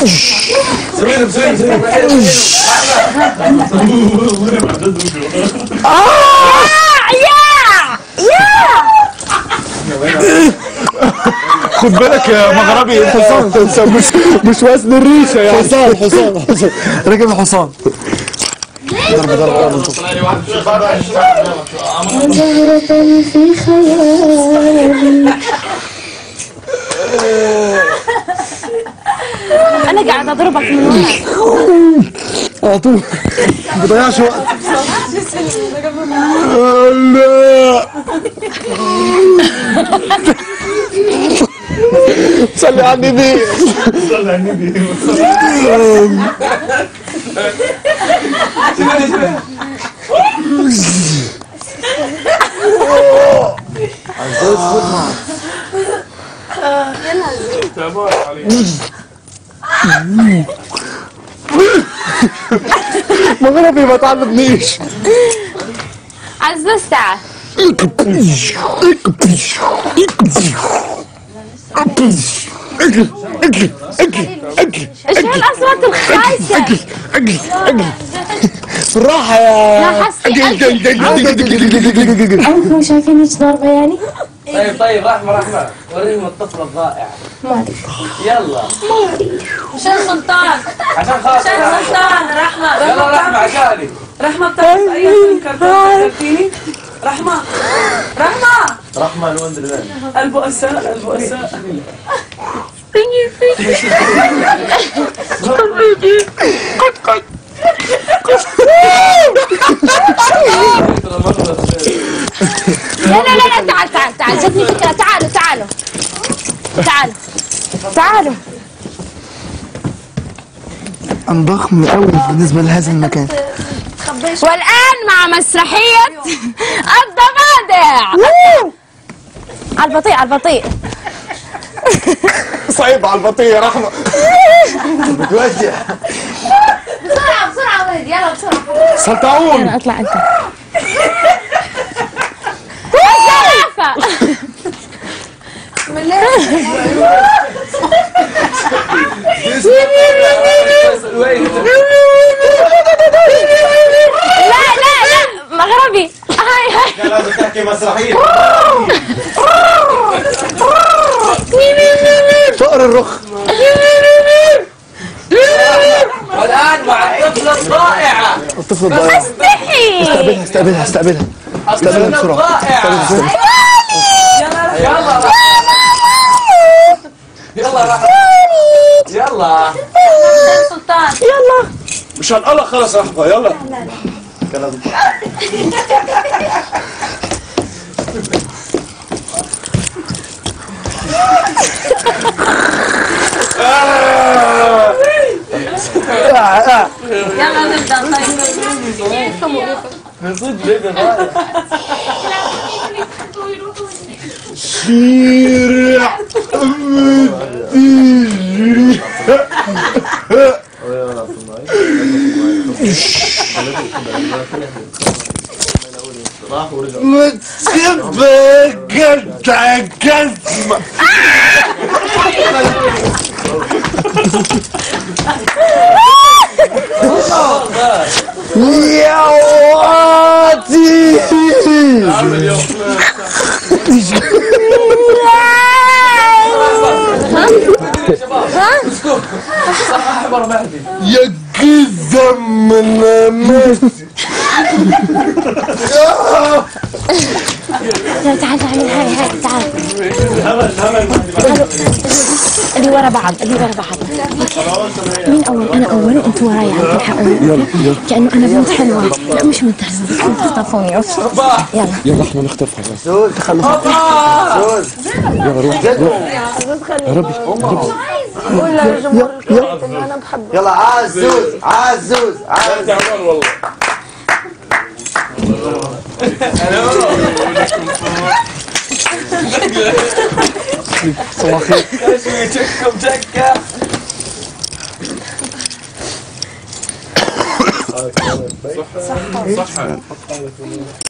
خد بالك يا مغربي، الحصان مش وزن الريشه يا حصان راكب الحصان. زهرة في خيالي. انا قاعد اضربك من ورا على طول ما بضيعش وقت. لا صلي على النبي. صلي على النبي. مغربي ما تعلمنيش. عزوز تعال. ايش هالاصوات الخايسه؟ بالراحه يا عندكم شايفين ايش ضربه يعني؟ طيب رحمة وريهم الطفلة الضائعة. ما يلا عشان سلطان، عشان خاطر عشان سلطان. رحمة يلا رحمة عشاني. رحمة بتعرف أي فيلم كرتون ذكرتيني؟ رحمة الوندرلاند. البؤساء لا تعال جتني فكرة. تعالوا. أنا ضخم قوي بالنسبة لهذا المكان. والآن مع مسرحية الضفادع. على البطيء. صعيب على البطيء يا رحمة. بتوجع. بسرعة ولد، يلا بسرعة. سلطعون. يلا اطلع انت. لا مغربي. هاي لازم تحكي مسرحية. فقر الرخ. والآن مع الطفلة الضائعة. الطفل الضائع. استحي. استقبلها بسرعة. يلا سلطان. مش هنقلق خلاص يا رحمة. يلا يلا نبدأ. شيرع يا واتي. يا قزم من ماشي. تعال هاي تعال. اللي ورا بعض. مين أول؟ أنا أول وأنتوا وراي. تلحقوني. كأنه أنا بنت حلوة. لا مش بنت حلوة. بدكم تخطفوني. يلا احنا نخطفها. يلا روح يا ربي. قول للجمهور الكويتي ان انا بحبه. يلا عزوز والله. صباح الخير. تشكم تكة. صحة